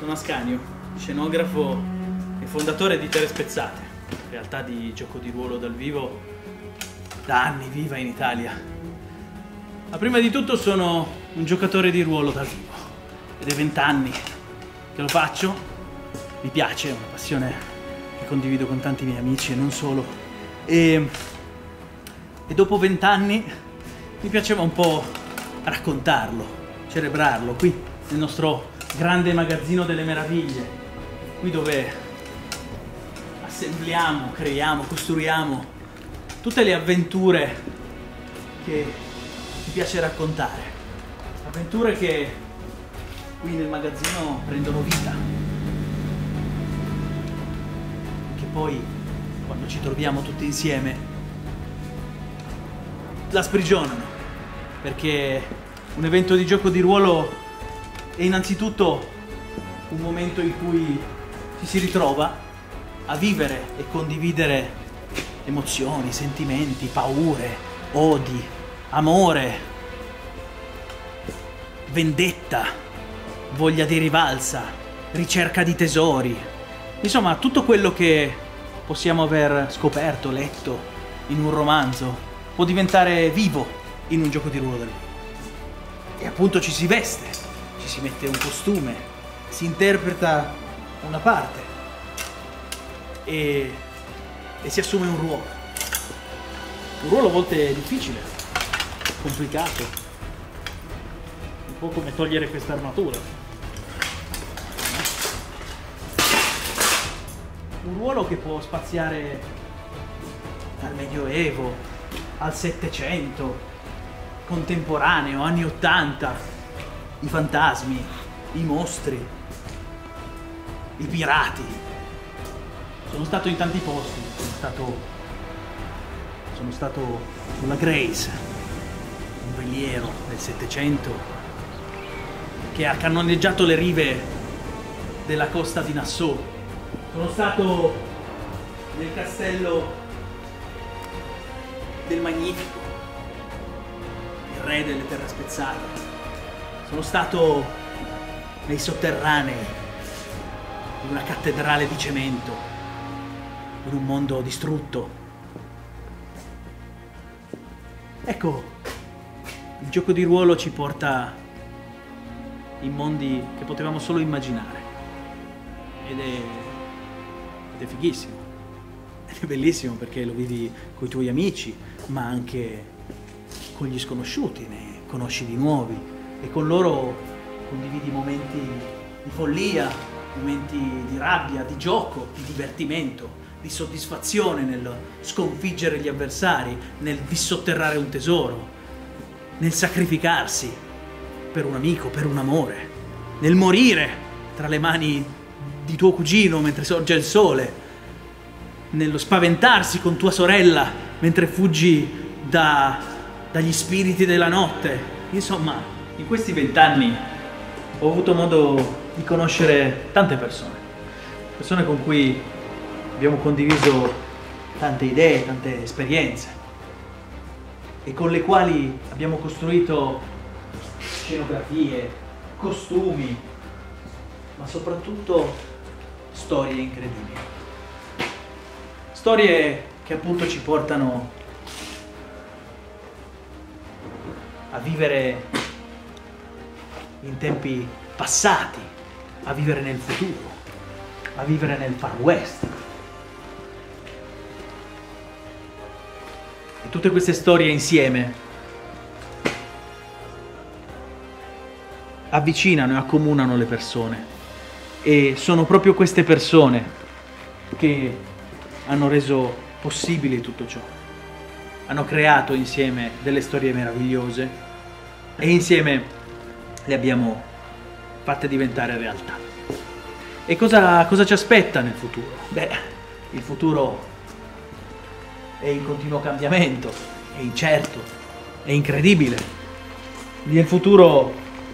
Sono Ascanio, scenografo e fondatore di Terre Spezzate, realtà di gioco di ruolo dal vivo da anni viva in Italia. Ma prima di tutto sono un giocatore di ruolo dal vivo ed è 20 anni che lo faccio, mi piace, è una passione che condivido con tanti miei amici e non solo. E dopo 20 anni mi piaceva un po' raccontarlo, celebrarlo qui nel nostro grande magazzino delle meraviglie, qui dove assembliamo, creiamo, costruiamo tutte le avventure che ci piace raccontare, avventure che qui nel magazzino prendono vita, che poi quando ci troviamo tutti insieme la sprigionano, perché un evento di gioco di ruolo è innanzitutto un momento in cui ci si ritrova a vivere e condividere emozioni, sentimenti, paure, odi, amore, vendetta, voglia di rivalsa, ricerca di tesori, insomma tutto quello che possiamo aver scoperto, letto in un romanzo può diventare vivo in un gioco di ruolo dal vivo. E appunto ci si veste, ci si mette un costume, si interpreta una parte e si assume un ruolo. Un ruolo a volte difficile, complicato, un po' come togliere questa armatura. Un ruolo che può spaziare dal Medioevo al Settecento, contemporaneo, anni '80, i fantasmi, i mostri, i pirati. Sono stato in tanti posti, sono stato sulla Grace, un veliero del Settecento che ha cannoneggiato le rive della costa di Nassau. Sono stato nel castello del Magnifico, il re delle Terre Spezzate. Sono stato nei sotterranei di una cattedrale di cemento, in un mondo distrutto. Ecco, il gioco di ruolo ci porta in mondi che potevamo solo immaginare. Ed è fighissimo. Ed è bellissimo perché lo vivi con i tuoi amici, ma anche con gli sconosciuti, ne conosci di nuovi. E con loro condividi momenti di follia, momenti di rabbia, di gioco, di divertimento, di soddisfazione nel sconfiggere gli avversari, nel dissotterrare un tesoro, nel sacrificarsi per un amico, per un amore, nel morire tra le mani di tuo cugino mentre sorge il sole, nello spaventarsi con tua sorella mentre fuggi dagli spiriti della notte. Insomma, in questi 20 anni ho avuto modo di conoscere tante persone con cui abbiamo condiviso tante idee, tante esperienze e con le quali abbiamo costruito scenografie, costumi, ma soprattutto storie incredibili. Storie che appunto ci portano a vivere in tempi passati, a vivere nel futuro, a vivere nel Far West. E tutte queste storie insieme avvicinano e accomunano le persone. E sono proprio queste persone che hanno reso possibile tutto ciò. Hanno creato insieme delle storie meravigliose e insieme le abbiamo fatte diventare realtà. E cosa ci aspetta nel futuro? Beh, il futuro è in continuo cambiamento, è incerto, è incredibile. Nel futuro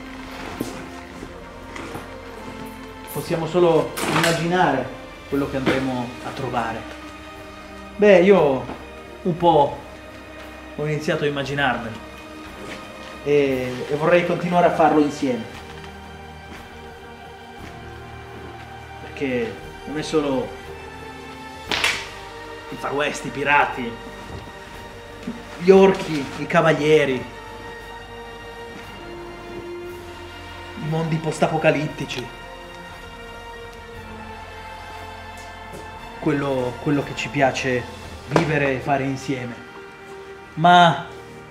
possiamo solo immaginare quello che andremo a trovare. Beh, io un po' ho iniziato a immaginarmelo e vorrei continuare a farlo insieme. che non è solo il Far West, i pirati, gli orchi, i cavalieri, i mondi post-apocalittici, quello che ci piace vivere e fare insieme, ma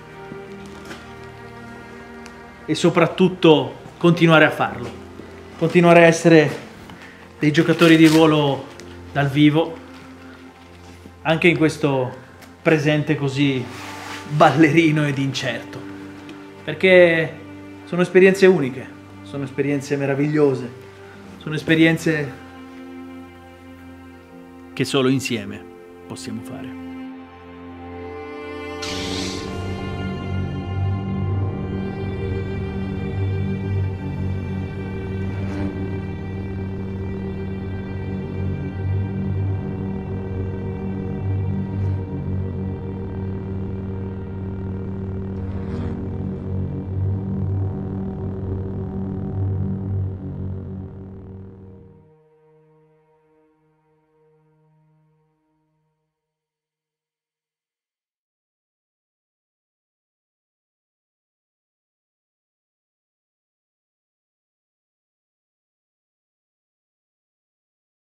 e soprattutto continuare a farlo, continuare a essere dei giocatori di ruolo dal vivo, anche in questo presente così ballerino ed incerto, perché sono esperienze uniche, sono esperienze meravigliose, sono esperienze che solo insieme possiamo fare.